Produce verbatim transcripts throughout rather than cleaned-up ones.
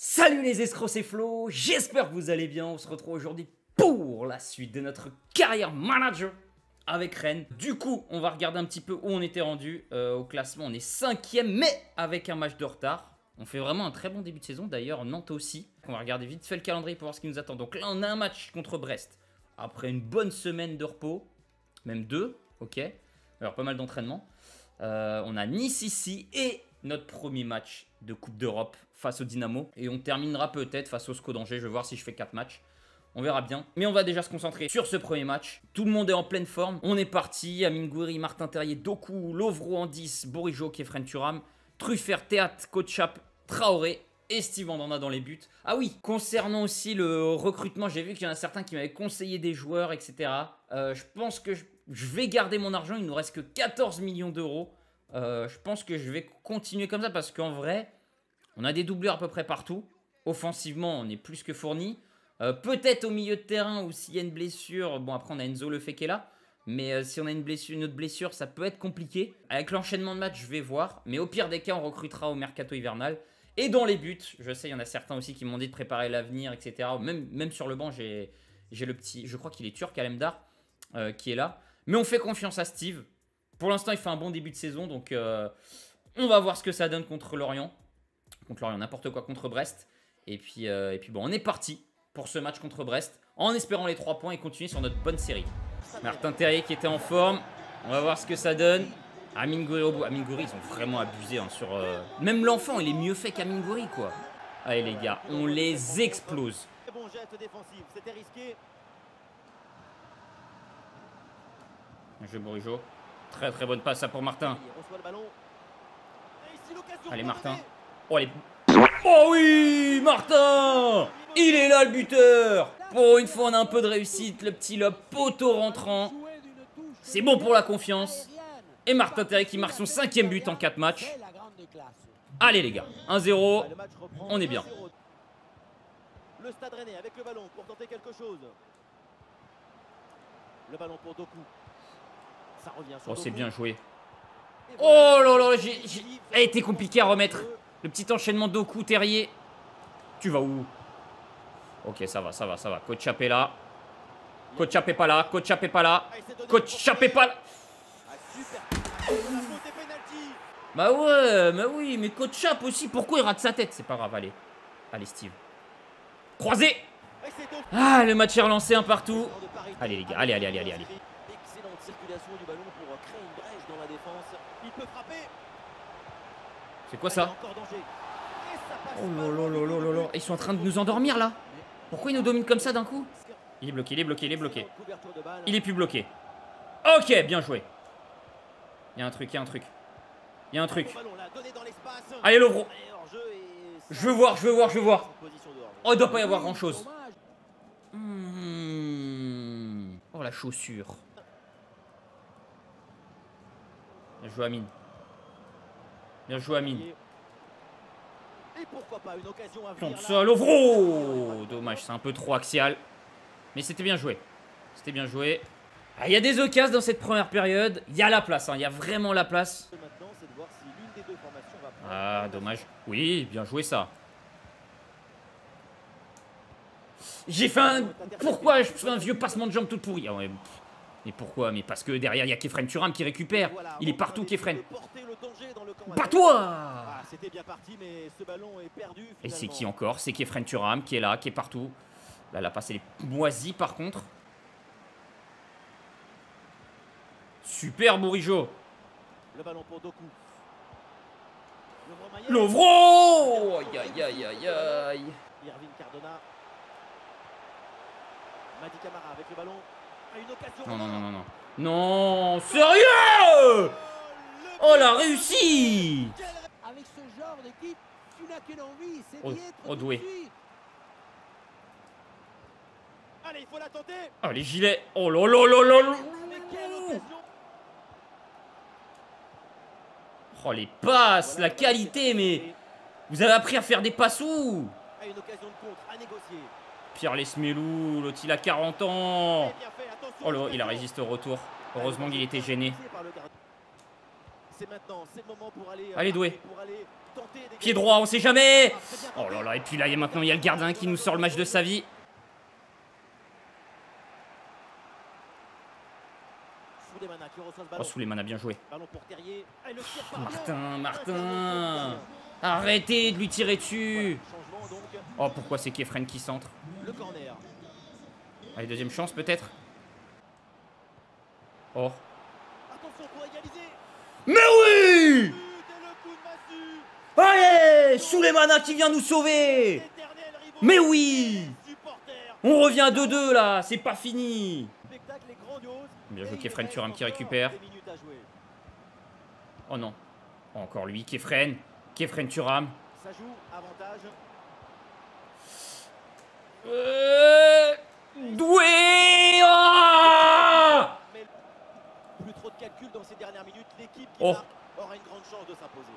Salut les escrocs, c'est Flo, j'espère que vous allez bien. On se retrouve aujourd'hui pour la suite de notre carrière manager avec Rennes. Du coup, on va regarder un petit peu où on était rendu euh, au classement. On est cinquième, mais avec un match de retard. On fait vraiment un très bon début de saison, d'ailleurs Nantes aussi. On va regarder vite fait le calendrier pour voir ce qui nous attend. Donc là, on a un match contre Brest. Après une bonne semaine de repos, même deux, ok. Alors pas mal d'entraînement. Euh, on a Nice ici et notre premier match de Coupe d'Europe face au Dynamo. Et on terminera peut-être face au S C O d'Angers. Je vais voir si je fais quatre matchs. On verra bien. Mais on va déjà se concentrer sur ce premier match. Tout le monde est en pleine forme. On est parti. Amine Gouiri, Martin Terrier, Doku, Lovro en dix, Bourigeaud, Kefren Thuram, Truffert, Théat, Kotchap, Traoré et Steve Mandanda dans les buts. Ah oui, concernant aussi le recrutement, j'ai vu qu'il y en a certains qui m'avaient conseillé des joueurs, et cetera. Euh, je pense que je, je vais garder mon argent. Il ne nous reste que quatorze millions d'euros. Euh, je pense que je vais continuer comme ça parce qu'en vrai, on a des doublures à peu près partout. Offensivement, on est plus que fourni. Euh, Peut-être au milieu de terrain où s'il y a une blessure, bon après on a Enzo Lefebvre qui est là. Mais euh, si on a une, blessure, une autre blessure, ça peut être compliqué. Avec l'enchaînement de matchs, je vais voir. Mais au pire des cas, on recrutera au mercato hivernal. Et dans les buts, je sais, il y en a certains aussi qui m'ont dit de préparer l'avenir, et cetera. Même, même sur le banc, j'ai le petit, je crois qu'il est turc, Alemdar, euh, qui est là. Mais on fait confiance à Steve. Pour l'instant, il fait un bon début de saison, donc euh, on va voir ce que ça donne contre Lorient. Contre Lorient, n'importe quoi, contre Brest. Et puis, euh, et puis bon, on est parti pour ce match contre Brest, en espérant les trois points et continuer sur notre bonne série. Martin Terrier qui était en forme, on va voir ce que ça donne. Amine Gouiri au bout. Amine Gouiri, ils ont vraiment abusé hein, sur... Euh... Même l'enfant, il est mieux fait qu'Amine Gouiri, quoi. Allez les gars, on les explose. Bon jet défensif, c'était risqué. Un jeu Bourigeaud. Très très bonne passe ça pour Martin. Allez Martin. Oh, allez. Oh oui, Martin. Il est là le buteur. Pour une fois on a un peu de réussite. Le petit lob poteau rentrant. C'est bon pour la confiance. Et Martin Terrier qui marque son cinquième but en quatre matchs. Allez les gars, un zéro. On est bien. Le Stade Rennais avec le ballon pour tenter quelque chose. Le ballon pour Doku. Ça revient sur Oh, c'est Doku. bien joué. Oh là là, j'ai... Elle a été compliquée à remettre. Le petit enchaînement Doku, Terrier. Tu vas où? Ok, ça va, ça va, ça va. Kotchap est là. Kotchap est pas là. Kotchap est pas là. Kotchap est pas là. Bah ouais, mais oui, mais Kotchap aussi. Pourquoi il rate sa tête? C'est pas grave, allez. Allez, Steve. Croisé. Ah, le match est relancé un partout. Allez, les gars, allez, allez, allez, allez. allez. Excellente circulation du ballon pour créer une brèche dans la défense. Il peut frapper. C'est quoi ça? Oh là là là là là là. Ils sont en train de nous endormir là. Pourquoi ils nous dominent comme ça d'un coup? Il est bloqué, il est bloqué, il est bloqué. Il est plus bloqué. Ok, bien joué. Il y a un truc, il y a un truc. Il y a un truc. Allez, Lovro. Je veux voir, je veux voir, je veux voir. Oh, il doit pas y avoir grand chose. Mmh. Oh, la chaussure. Bien joué, Amine. Bien joué, Amine. Plante ça, Lovro. Dommage, c'est un peu trop axial. Mais c'était bien joué. C'était bien joué. Ah, il y a des occasions dans cette première période. Il y a la place, hein. Il y a vraiment la place. Ah, dommage. Oui, bien joué ça. J'ai fait un... Pourquoi je fais un vieux passement de jambes tout pourri? Ah ouais. Mais pourquoi? Mais parce que derrière, il y a Kefren Thuram qui récupère. Il est partout, Kefren. Pas toi! Et c'est qui encore? C'est Kefren Thuram qui est là, qui est partout. Là, la passe, elle est moisie par contre. Super, Bourigeaud. Le ballon pour Doku. Lovro! Aïe, aïe, aïe, aïe, aïe. Irvine Cardona. Madi Camara avec le ballon. A une occasion. Non, non, non, non, non. Non, sérieux? Oh, la réussi! Avec ce genre d'équipe, tu n'as qu'une envie, c'est Oh, oh, doué. Allez, il faut la tenter. Oh, les gilets. Oh là là là là là. Oh, les passes, la qualité, mais... Vous avez appris à faire des passes où? Une occasion de contre à négocier. Pierre Lesmelou, l'autre il a quarante ans. Oh là, il a résisté au retour. Heureusement qu'il était gêné. c'est maintenant, c'est le moment pour aller. Allez, Doué. Pour aller tenter des Pied droit, on sait jamais. Oh là là, et puis là, il y a maintenant, il y a le gardien qui nous sort le match de sa vie. Souleymana qui reçoit ce ballon. Oh, Souleymana, bien joué. Ballon pour Terrier. Et le tir par Martin, Martin. Arrêtez de lui tirer dessus. Changement donc. Oh, pourquoi c'est Kefren qui centre? Le corner. Allez, deuxième chance peut-être. Oh. Attention pour égaliser. Mais oui! But et le coup de massue. Allez, Souleymana qui vient nous sauver. L'éternel rivaux. Mais oui! Supporters. On revient à deux deux là, c'est pas fini. Le spectacle est grandiose. Bien joué Et il Kefren reste Thuram qui encore récupère. des minutes à jouer. Oh non. Encore lui, Kefren. Kefren Thuram. Ça joue, avantage. Euh... Doué. Oh, Mais plus trop de calculs dans ces dernières minutes. L'équipe qui Oh. marque aura une grande chance de s'imposer.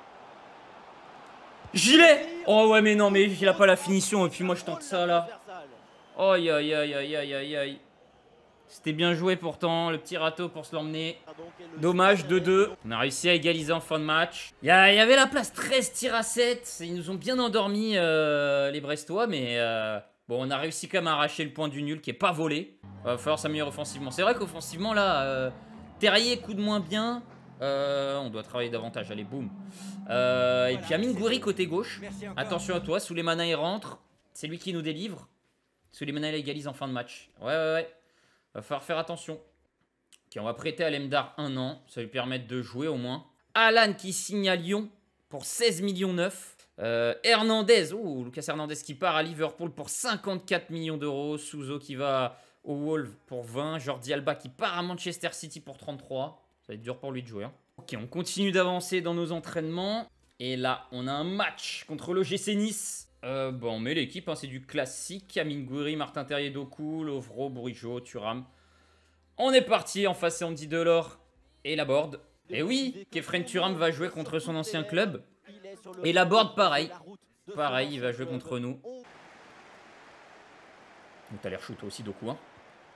gilet. Oh ouais mais non mais il a pas la finition et puis moi je tente ça là. Aïe aïe aïe aïe aïe aïe aïe. C'était bien joué pourtant, le petit râteau pour se l'emmener. Dommage, deux deux. On a réussi à égaliser en fin de match. Il y, a- il y avait la place, treize tirs à sept. Ils nous ont bien endormis euh, les Brestois, mais euh, bon, on a réussi quand même à arracher le point du nul qui est pas volé. Il va falloir s'améliorer offensivement. C'est vrai qu'offensivement là, euh, Terrier coup de moins bien. Euh, on doit travailler davantage, allez boum. Euh, et puis Amine Gouiri côté gauche. Attention à toi, Souleymana il rentre. C'est lui qui nous délivre. Souleymana il égalise en fin de match. Ouais ouais ouais. Va falloir faire attention. Ok, on va prêter à Lemdar un an. Ça va lui permettre de jouer au moins. Alan qui signe à Lyon pour seize millions neuf. Euh, Hernandez, oh, Lucas Hernandez qui part à Liverpool pour cinquante-quatre millions d'euros. Souzo qui va au Wolves pour vingt. Jordi Alba qui part à Manchester City pour trente-trois. Ça va être dur pour lui de jouer. Hein. Ok, on continue d'avancer dans nos entraînements. Et là, on a un match contre l'O G C Nice. Euh, bon, on met l'équipe, hein, c'est du classique. Amine Gouiri, Martin Terrier, Doku, Lovro, Bourigeaud, Thuram. On est parti, en face c'est Andy Delors et Laborde. Et oui, Kefren Thuram va jouer contre son ancien club. Et Laborde, pareil. Pareil, il va jouer contre nous. Donc t'as l'air shoot aussi, Doku. Hein.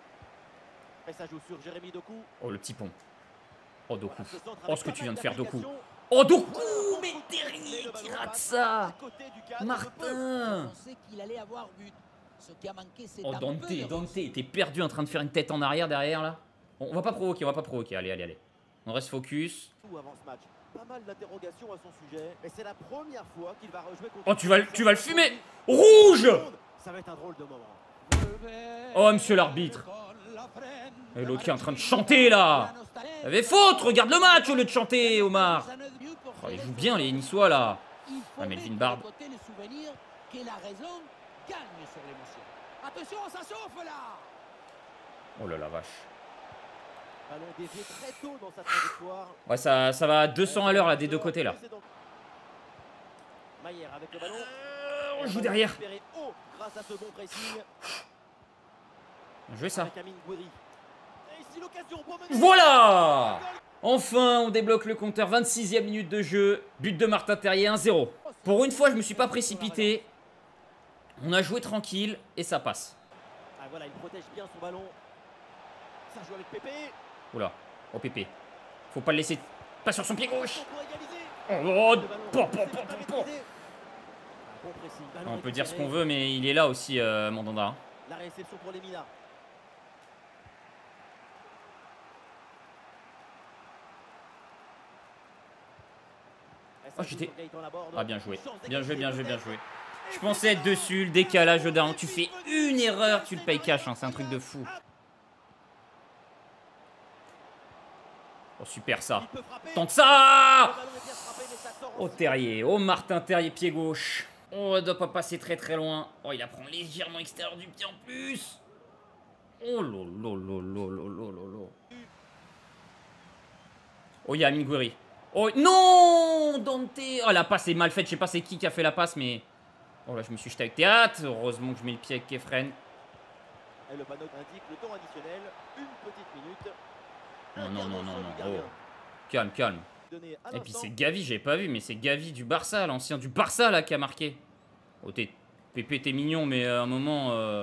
Oh, le petit pont. Oh, Doku. Oh, ce que tu viens de faire, Doku. Oh, Doku! Mais Terrier qui rate ça! Martin! Oh, Dante, Dante, t'es perdu en train de faire une tête en arrière derrière là. Bon, on va pas provoquer, on va pas provoquer. Allez, allez, allez. On reste focus. Oh, tu vas, tu vas le fumer! Rouge! Oh, monsieur l'arbitre. Et l'autre qui est en train de chanter là. Il avait faute, regarde le match au lieu de chanter, Omar. Oh, ils jouent bien les Niçois là. Ah, Melvin Bard. Oh là la vache. Ouais, ça, ça va à deux cents à l'heure là des deux côtés là. Euh, on joue derrière. Bien joué ça. Voilà! Enfin, on débloque le compteur. vingt-sixième minute de jeu. But de Martin Terrier, un zéro. Pour une fois, je me suis pas précipité. On a joué tranquille et ça passe. Ah, voilà, il protège bien son ballon. Ça joue avec Pépé. Oula, oh Pépé. Faut pas le laisser. Pas sur son pied gauche. Oh, po, po, po, po. On peut dire ce qu'on veut, mais il est là aussi, euh, Mandanda. La réception pour les Minas. Oh, j'étais... Ah, bien joué. Bien joué, bien joué, bien joué. Je pensais être dessus, le décalage au down. Tu fais une erreur, tu le payes cash. Hein. C'est un truc de fou. Oh, super ça. Tente ça. Oh, Terrier. Oh, Martin Terrier, pied gauche. Oh, elle doit pas passer très très loin. Oh, il apprend légèrement extérieur du pied en plus. Oh, lolo, lolo, lolo, lolo. Oh, il y a Amine Gouiri. Oh, non, Dante. Oh, la passe est mal faite. Je sais pas c'est qui qui a fait la passe, mais... Oh là, je me suis jeté avec théâtre. Heureusement que je mets le pied avec Kefren. Et le panneau indique le temps additionnel. Une petite minute. Non, non, non, non, non. Oh. Calme, calme. Et puis c'est Gavi, j'avais pas vu, mais c'est Gavi du Barça, l'ancien du Barça là qui a marqué. Oh, t'es... Pépé, t'es mignon, mais à un moment... Euh...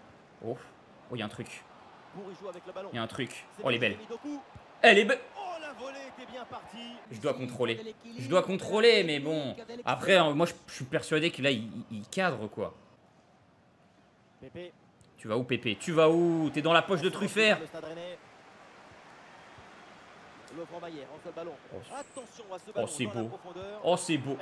Oh, oh, il y a un truc. Il y a un truc. Oh, elle est belle. Elle est belle. Je dois contrôler. Je dois contrôler, mais bon. Après, moi, je, je suis persuadé que là, il, il cadre, quoi. Tu vas où, Pépé? Tu vas où? T'es dans la poche de Truffert. Oh, c'est beau. Oh, c'est beau.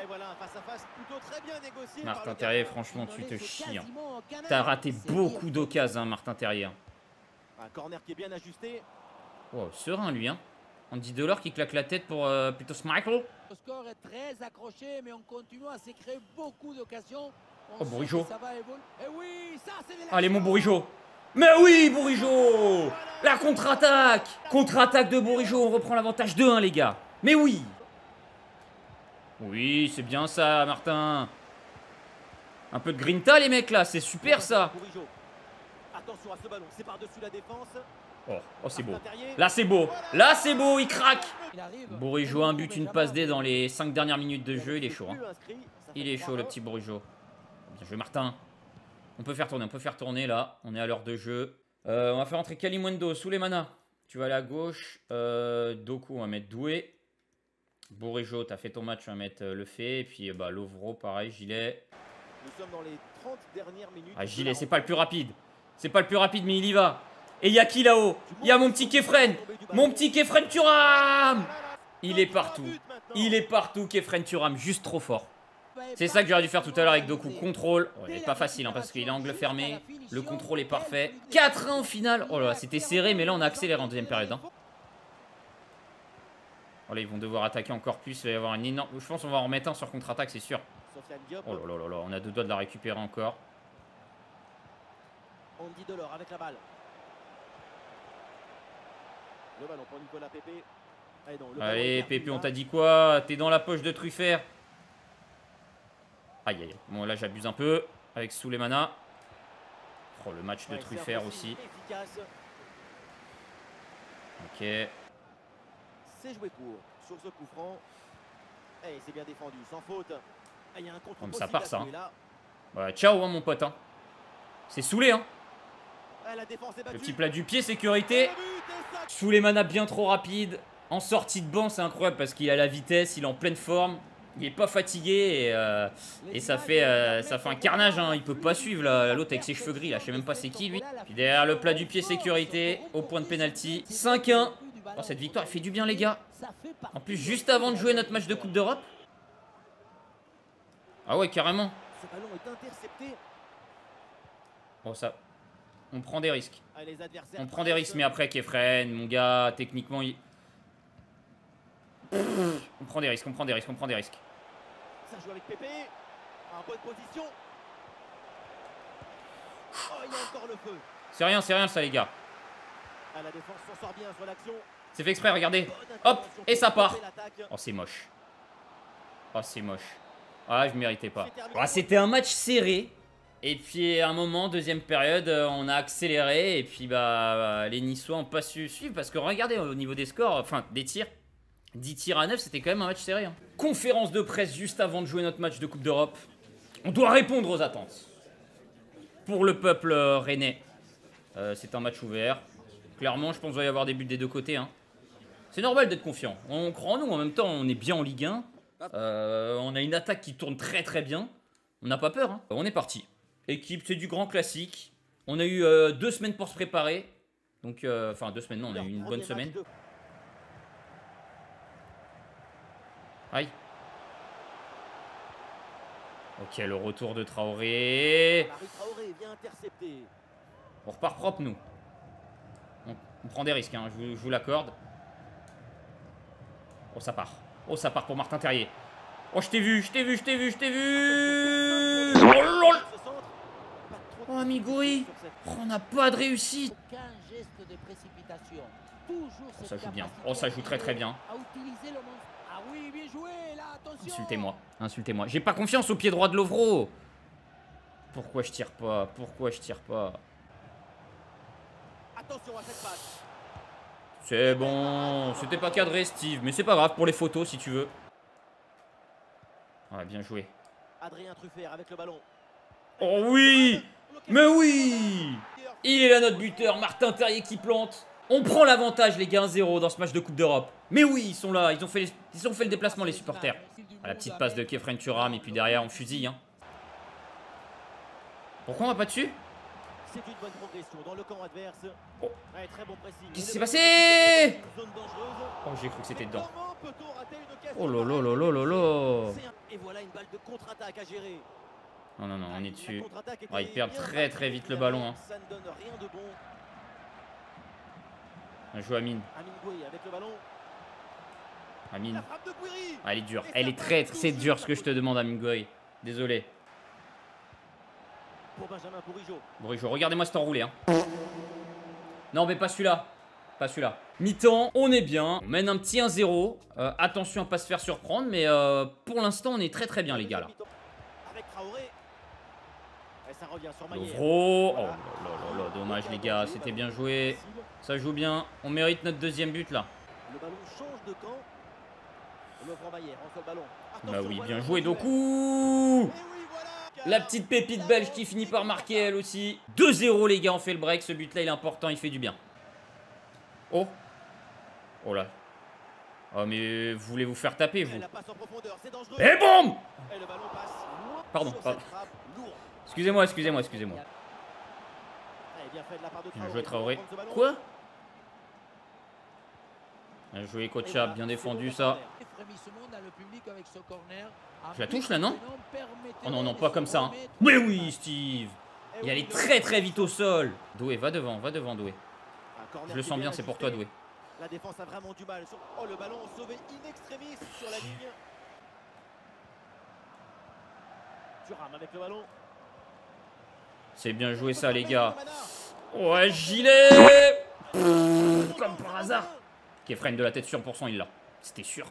Martin Terrier, franchement, tu te chies. Hein. T'as raté beaucoup d'occasions, hein, Martin Terrier. Un corner qui est bien ajusté. Oh, serein, lui. Hein. Andy Delors qui claque la tête pour euh, plutôt Michael. Le score est très accroché, mais on continue à se créer beaucoup d'occasions. Oh, Bourigeaud. Oui, allez, mon Bourigeaud. Mais oui, Bourigeaud. La contre-attaque. Contre-attaque de Bourigeaud. On reprend l'avantage deux un, les gars. Mais oui. Oui, c'est bien ça, Martin. Un peu de grinta, les mecs, là. C'est super, ça. Attention à ce ballon, c'est par-dessus la défense. Oh, oh c'est beau. Là, c'est beau. Là, c'est beau. Il craque. Bourigeaud, un but, une passe D dans les cinq dernières minutes de jeu. Il est chaud. Hein. Il est chaud, le petit Bourigeaud. Bien joué, Martin. On peut faire tourner, on peut faire tourner, là. On est à l'heure de jeu. Euh, on va faire entrer Kalimundo, sous les manas. Tu vas aller à gauche. Euh, Doku, on va mettre Doué. Bourigeaud, t'as fait ton match, on va mettre euh, le fait. Et puis, bah, Lovro, pareil, Gilet. Nous sommes dans les trente dernières minutes. Ah, Gilet, c'est pas le plus rapide. C'est pas le plus rapide, mais il y va. Et il y a qui là-haut? Il y a mon petit Kefren. Mon petit Kefren Thuram. Il est partout. Il est partout, Kefren Thuram. Juste trop fort. C'est ça que j'aurais dû faire tout à l'heure avec Doku. Contrôle. Oh, il est pas facile hein, parce qu'il est angle fermé. Le contrôle est parfait. quatre un au final. Oh là là, c'était serré, mais là on a accéléré en deuxième période. Hein. Oh là, ils vont devoir attaquer encore plus. Il va y avoir une énorme. Je pense qu'on va en remettre un sur contre-attaque, c'est sûr. Oh là là là là, on a deux doigts de la récupérer encore. Andy Delors avec la balle. Le ballon pour Nicolas Pépé. Allez, non, le Allez Pépé, on t'a dit quoi? T'es dans la poche de Truffert. Aïe aïe. Bon là j'abuse un peu avec Souleymana. Oh le match de ouais, Truffert aussi. Efficace. Ok. C'est joué court sur ce coup franc. Et c'est bien défendu, sans faute. Ah, il y a un contre comme ça part ça. Hein. Ouais, ciao hein, mon pote. Hein. C'est saoulé hein. Le petit plat du pied, sécurité. Souleymana bien trop rapide. En sortie de banc, c'est incroyable parce qu'il a la vitesse, il est en pleine forme. Il est pas fatigué et, euh, et ça, fait, euh, ça fait un carnage. Hein. Il peut pas suivre l'autre avec ses cheveux gris. Là. Je sais même pas c'est qui lui. Puis derrière le plat du pied, sécurité. Au point de pénalty. cinq un. Oh, cette victoire, elle fait du bien, les gars. En plus, juste avant de jouer notre match de Coupe d'Europe. Ah ouais, carrément. Bon, ça. On prend des risques. On prend des risques, mais après, Kefren, mon gars, techniquement, il... On prend des risques, on prend des risques, on prend des risques. Ça joue avec Pépé. En bonne position. Oh, il y a encore le feu. C'est rien, c'est rien ça, les gars. À la défense s'en sort bien sur l'action. C'est fait exprès, regardez. Hop, et ça part. Oh, c'est moche. Oh, c'est moche. Ah, je méritais pas. Oh, c'était un match serré. Et puis à un moment, deuxième période, on a accéléré. Et puis bah les Niçois n'ont pas su suivre. Parce que regardez au niveau des scores, enfin des tirs, dix tirs à neuf, c'était quand même un match serré. Hein. Conférence de presse juste avant de jouer notre match de Coupe d'Europe. On doit répondre aux attentes. Pour le peuple euh, rennais, euh, c'est un match ouvert. Clairement, je pense qu'il va y avoir des buts des deux côtés. Hein. C'est normal d'être confiant. On croit en nous. En même temps, on est bien en Ligue un. Euh, on a une attaque qui tourne très très bien. On n'a pas peur. Hein. On est parti. Équipe, c'est du grand classique. On a eu euh, deux semaines pour se préparer. Donc, enfin, euh, deux semaines, non, on a eu une bonne semaine. Aïe. Ok, le retour de Traoré. On repart propre, nous. On, on prend des risques, hein, je vous, je vous l'accorde. Oh, ça part. Oh, ça part pour Martin Terrier. Oh, je t'ai vu, je t'ai vu, je t'ai vu, je t'ai vu. Oh, lol. Oh, Amiguri. Oh, on n'a pas de réussite. Oh, ça joue bien. Oh, ça joue très très bien. Insultez-moi, insultez-moi. J'ai pas confiance au pied droit de Lovro. Pourquoi je tire pas? Pourquoi je tire pas? C'est bon. C'était pas cadré, Steve. Mais c'est pas grave pour les photos si tu veux. Ouais, bien joué. Adrien Truffert avec le ballon. Oh oui. Mais oui. Il est là notre buteur. Martin Terrier qui plante. On prend l'avantage, les gars, un zéro dans ce match de Coupe d'Europe. Mais oui, ils sont là, ils ont fait, les... ils ont fait le déplacement, les supporters. Ah, la petite passe de Kefren Turam, et puis derrière, on fusille. Hein. Pourquoi on va pas dessus? C'est une bonne progression dans le camp adverse. Oh. Ouais, très bon pressing. Qu'est-ce qui s'est passé? Zone dangereuse. Oh, j'ai cru que c'était dedans. Comment peut-on rater une occasion Oh là là là là là là. C'est un- Et voilà une balle de contre-attaque à gérer. Non, non, non, on est La dessus. contre-attaque était Ah, ils perdent bien très très vite le ballon. Hein. Ça ne donne rien de bon. On joue Amine. Amin Gouiri avec le ballon. Amine. La frappe de Gouiri. Ah, elle est dure. Elle est très, c'est dur ce que je te demande, Amine Gouiri. Désolé. Pour Benjamin Bourigeaud. Bourigeaud, regardez-moi cet enroulé. Hein. Non, mais pas celui-là. Pas celui-là. Mi-temps, on est bien. On mène un petit un zéro. Euh, attention à pas se faire surprendre, mais euh, pour l'instant, on est très très bien, les gars, là. Avec Traoré. Et ça revient sur Maillère. Lovro. Oh là là là là, dommage, les gars. C'était bien joué. Ça joue bien. On mérite notre deuxième but, là. Le ballon change de camp. Lovro Maillère, entre le ballon. Bah oui, bien joué, Doku. La petite pépite belge qui finit par marquer elle aussi. deux zéro, les gars, on fait le break. Ce but là il est important, il fait du bien. Oh. Oh là. Oh mais vous voulez vous faire taper vous. Et boum. Pardon, pardon. Excusez-moi, excusez-moi, excusez-moi. Bien joué Traoré. Quoi? Bien joué Kocha, bien défendu ça. Je la touche là, non? Oh non, non, pas comme ça. Hein. Mais oui, Steve. Il allait très très vite au sol. Doué, va devant, va devant, Doué. Je le sens bien, c'est pour toi, Doué. La défense a vraiment du mal. Oh, le ballon sauvé in extremis sur la ligne. Thuram avec le ballon. C'est bien joué ça, les gars. Ouais, gilet. Pff, comme par hasard. Kefren de la tête cent pour cent, il l'a. C'était sûr.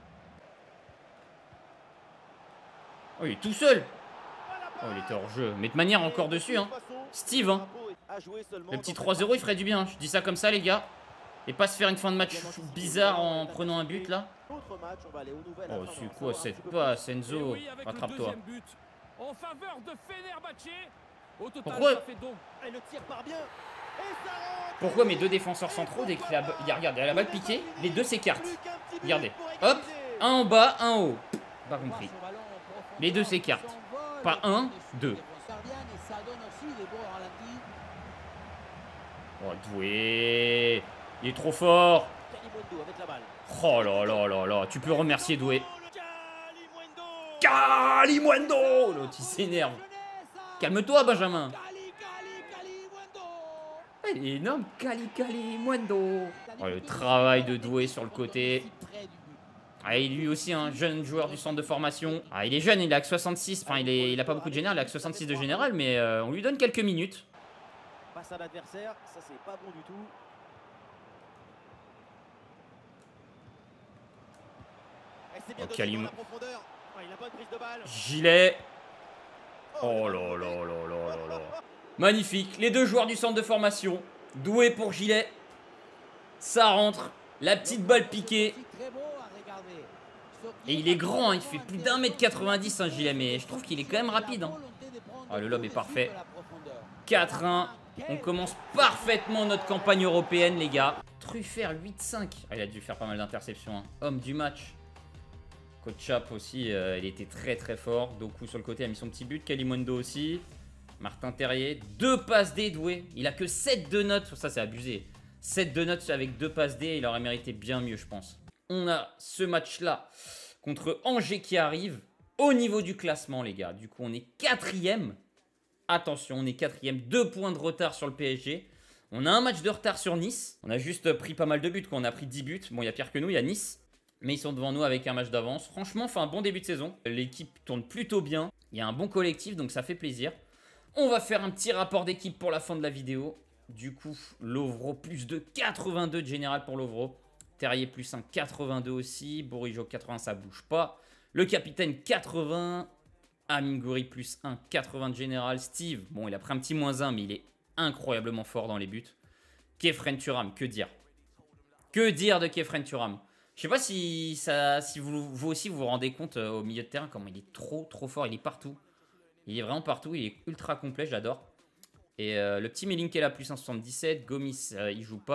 Oh, il est tout seul. Oh, il était hors jeu. Mais de manière encore dessus, hein. Steve, hein. Le petit trois zéro, il ferait du bien. Je dis ça comme ça, les gars. Et pas se faire une fin de match bizarre en prenant un but, là. Oh, c'est quoi cette passe, Enzo? Rattrape-toi. Pourquoi Pourquoi mes deux défenseurs centraux, dès qu'il a, il a, regarde, la balle piquée, les deux s'écartent. Regardez. Hop, un en bas, un en haut. Pas compris. Les deux s'écartent. Pas un, deux. Oh, Doué. Il est trop fort. Oh là là là là. Tu peux remercier Doué. Kalimundo. L'autre, il s'énerve. Calme-toi, Benjamin. Il est énorme. Kali Kalimundo. Oh, le travail de Doué sur le côté. Ah, et lui aussi, un jeune joueur du centre de formation. Ah, il est jeune, il a que soixante-six. Enfin, il, est, il a pas beaucoup de général, il a que soixante-six de général, mais euh, on lui donne quelques minutes. Passe à l'adversaire, ça c'est pas bon du tout. Oh, Kalim. Gilet. Oh là là là là là là. Magnifique. Les deux joueurs du centre de formation. Doué pour Gilet. Ça rentre. La petite balle piquée. Et il est grand, hein, il fait plus d'un mètre quatre-vingt-dix, un Gilet, mais je trouve qu'il est quand même rapide. Hein. Oh, le lob est parfait. quatre un. On commence parfaitement notre campagne européenne, les gars. Truffert, huit cinq. Ah, il a dû faire pas mal d'interceptions. Hein. Homme du match. Coach Chap aussi, euh, il était très très fort. Doku sur le côté a mis son petit but. Kalimundo aussi. Martin Terrier. Deux passes D, Doué. Il a que sept de notes. Ça, c'est abusé. sept de notes avec deux passes D. Il aurait mérité bien mieux, je pense. On a ce match-là contre Angers qui arrive au niveau du classement, les gars. Du coup, on est quatrième. Attention, on est quatrième. Deux points de retard sur le P S G. On a un match de retard sur Nice. On a juste pris pas mal de buts. Quoi. On a pris dix buts. Bon, il y a pire que nous, il y a Nice. Mais ils sont devant nous avec un match d'avance. Franchement, fait un bon début de saison. L'équipe tourne plutôt bien. Il y a un bon collectif, donc ça fait plaisir. On va faire un petit rapport d'équipe pour la fin de la vidéo. Du coup, Lovro plus de quatre-vingt-deux de général pour Lovro. Terrier plus un quatre-vingt-deux aussi. Bourigeaud quatre-vingts, ça bouge pas. Le capitaine quatre-vingts. Amin Gouiri plus un quatre-vingts de général. Steve, bon, il a pris un petit moins un, mais il est incroyablement fort dans les buts. Kefren Turam, que dire? Que dire de Kefren Turam? Je sais pas si, ça, si vous, vous aussi vous vous rendez compte euh, au milieu de terrain comment il est trop trop fort. Il est partout. Il est vraiment partout. Il est ultra complet, j'adore. Et euh, le petit Melinke là, plus un soixante-dix-sept. Gomis, euh, il joue pas.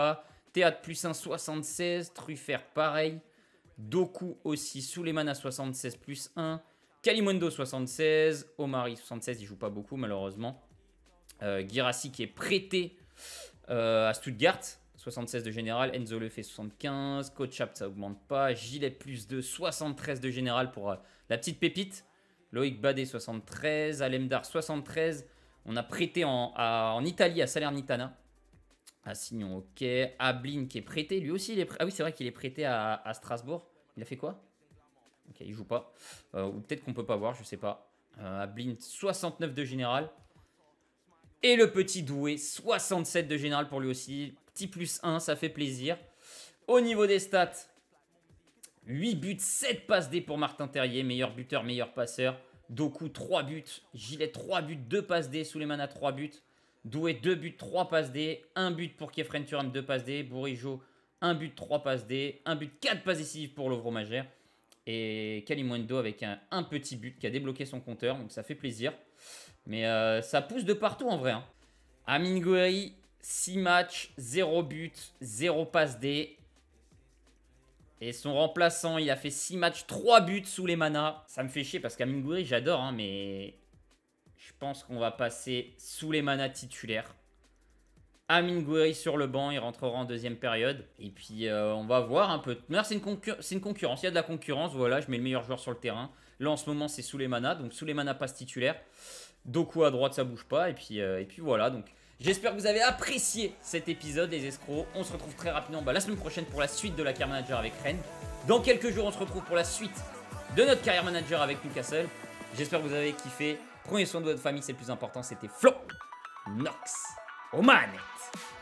Théâtre plus un, soixante-seize. Truffert, pareil. Doku aussi. Souleymana, soixante-seize plus un. Kalimundo, soixante-seize. Omari, soixante-seize. Il joue pas beaucoup, malheureusement. Euh, Guirassy qui est prêté euh, à Stuttgart. soixante-seize de général. Enzo Le fait soixante-quinze. Kotschap, ça augmente pas. Gilet plus deux. soixante-treize de général pour euh, la petite pépite. Loïc Badé, soixante-treize. Alemdar, soixante-treize. On a prêté en, à, en Italie à Salernitana. Assignon, ok. Ablin qui est prêté. Lui aussi, il est prêté. Ah oui, c'est vrai qu'il est prêté à, à Strasbourg. Il a fait quoi? Ok, il joue pas. Euh, ou peut-être qu'on peut pas voir, je sais pas. Euh, Ablin, soixante-neuf de général. Et le petit Doué, soixante-sept de général pour lui aussi. Petit plus un, ça fait plaisir. Au niveau des stats, huit buts, sept passes D pour Martin Terrier. Meilleur buteur, meilleur passeur. Doku, trois buts. Gilet, trois buts, deux passes D. Souleymana, trois buts. Doué, deux buts, trois passes D. un but pour Kefren Turam, deux passes D. Bourigeau, un but, trois passes D. un but, quatre passes décisives pour Lovro Magère. Et Kalimundo avec un, un petit but qui a débloqué son compteur. Donc ça fait plaisir. Mais euh, ça pousse de partout en vrai. Hein. Amine Gouiri, six matchs, zéro but, zéro passe D. Et son remplaçant, il a fait six matchs, trois buts sous les manas. Ça me fait chier parce qu'Amine Gouiri, j'adore, hein, mais je pense qu'on va passer sous les manas titulaires. Amine Gouiri sur le banc, il rentrera en deuxième période. Et puis, euh, on va voir un peu. C'est une, concur une concurrence, il y a de la concurrence. Voilà, je mets le meilleur joueur sur le terrain. Là, en ce moment, c'est Souleymana. Donc, Souleymana passe titulaire. Doku à droite, ça bouge pas. Et puis, euh, et puis voilà. Donc, j'espère que vous avez apprécié cet épisode, les escrocs. On se retrouve très rapidement bah, la semaine prochaine pour la suite de la Carrière Manager avec Rennes. Dans quelques jours, on se retrouve pour la suite de notre Carrière Manager avec Newcastle. J'espère que vous avez kiffé. Prenez soin de votre famille, c'est le plus important. C'était Flo Nox aux manettes.